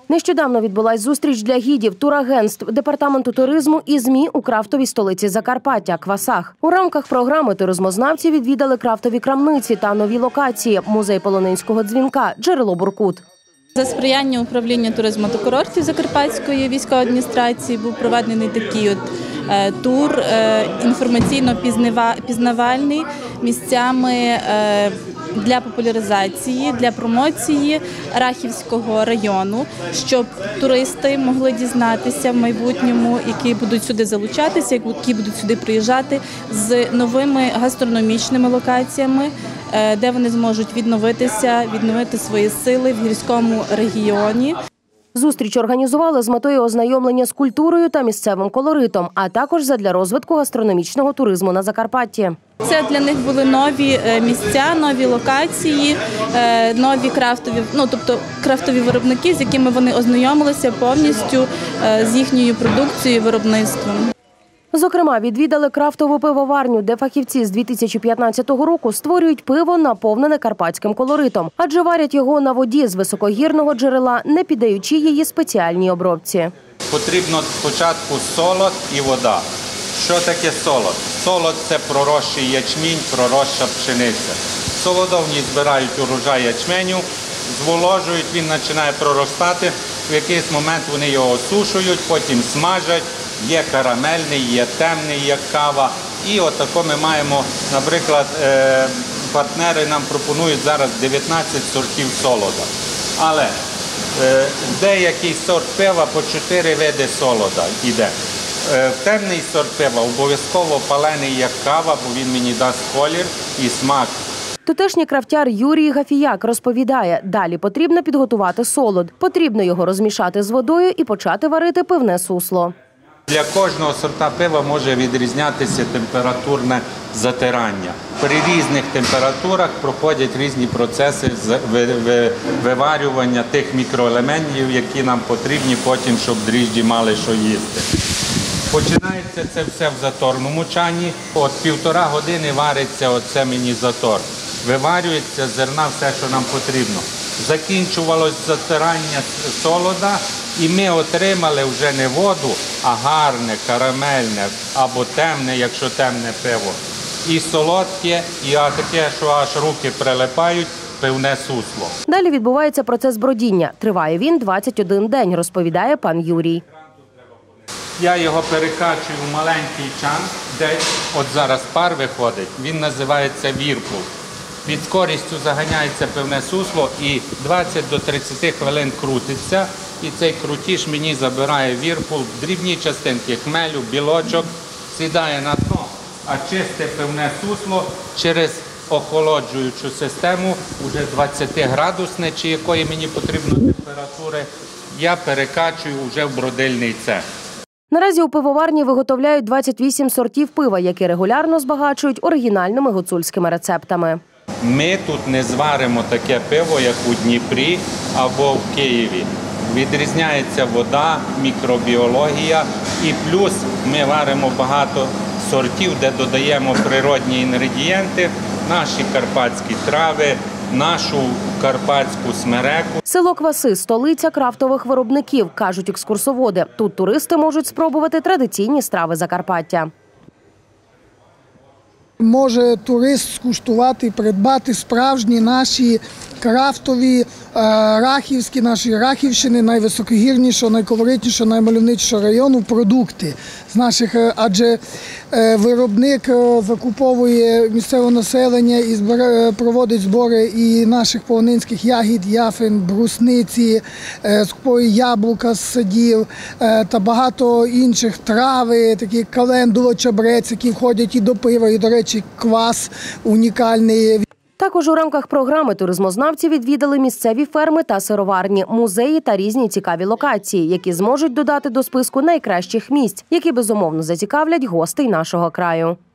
Нещодавно відбулась зустріч для гідів, турагентств, департаменту туризму і ЗМІ у крафтовій столиці Закарпаття – Квасах. У рамках програми туризмознавці відвідали крафтові крамниці та нові локації – музей Полонинського дзвінка, джерело Буркут. За сприяння управління туризму та курортів Закарпатської військової адміністрації був проведений такий тур інформаційно-пізнавальний місцями для популяризації, для промоції Рахівського району, щоб туристи могли дізнатися в майбутньому, які будуть сюди залучатися, які будуть сюди приїжджати з новими гастрономічними локаціями, де вони зможуть відновити свої сили в гірському регіоні. Зустріч організували з метою ознайомлення з культурою та місцевим колоритом, а також задля розвитку гастрономічного туризму на Закарпатті. Це для них були нові місця, нові локації, нові крафтові виробники, з якими вони ознайомилися повністю з їхньою продукцією і виробництвом. Зокрема, відвідали крафтову пивоварню, де фахівці з 2015 року створюють пиво, наповнене карпатським колоритом, адже варять його на воді з високогірного джерела, не піддаючи її спеціальній обробці. Потрібно спочатку солод і вода. Що таке солод? Солод – це проросший ячмінь, проросша пшениця. Солодовні збирають урожай ячменю, зволожують, він починає проростати. В якийсь момент вони його осушують, потім смажать. Є карамельний, є темний, є кава. І отако ми маємо, наприклад, партнери нам пропонують зараз 19 сортів солода. Але деякий сорт пива по 4 види солода йде. Темний сорт пива обов'язково палений як кава, бо він мені дасть колір і смак. Тутешній крафтяр Юрій Гафіяк розповідає, далі потрібно підготувати солод. Потрібно його розмішати з водою і почати варити пивне сусло. Для кожного сорта пива може відрізнятися температурне затирання. При різних температурах проходять різні процеси виварювання тих мікроелементів, які нам потрібні потім, щоб дріжджі мали що їсти. Починається це все в заторному чані. От 1,5 години вариться оце мені затор. Виварюється з зерна все, що нам потрібно. Закінчувалось затирання солода, і ми отримали вже не воду, а гарне, карамельне або темне, якщо темне пиво. І солодке, і таке, що аж руки прилипають, пивне сусло. Далі відбувається процес бродіння. Триває він 21 день, розповідає пан Юрій. Я його перекачую в маленький чан, де от зараз пар виходить, він називається вірпул. Під скорістю заганяється пивне сусло і 20 до 30 хвилин крутиться. І цей крутіш мені забирає вірпул, дрібні частинки хмелю, білочок, сідає на дно, а чисте пивне сусло через охолоджуючу систему, вже 20-градусне, чи якої мені потрібно температури, я перекачую вже в бродильний цех. Наразі у пивоварні виготовляють 28 сортів пива, які регулярно збагачують оригінальними гуцульськими рецептами. Ми тут не зваримо таке пиво, як у Дніпрі або в Києві. Відрізняється вода, мікробіологія і плюс ми варимо багато сортів, де додаємо природні інгредієнти, наші карпатські трави, нашу карпатську смереку. Село Кваси – столиця крафтових виробників, кажуть екскурсоводи. Тут туристи можуть спробувати традиційні страви Закарпаття. Може турист скуштувати, придбати справжні наші крафтові, рахівські, наші Рахівщини, найвисокогірнішого, найколоритнішого, наймальовничішого району продукти з наших, адже виробник закуповує місцеве населення і проводить збори і наших полонинських ягід, яфин, брусниці, скуповує яблука з садів та багато інших трави, такі календула, чабрець, які входять і до пива, і, до речі, квас унікальний. Також у рамках програми туризмознавці відвідали місцеві ферми та сироварні, музеї та різні цікаві локації, які зможуть додати до списку найкращих місць, які безумовно зацікавлять гостей нашого краю.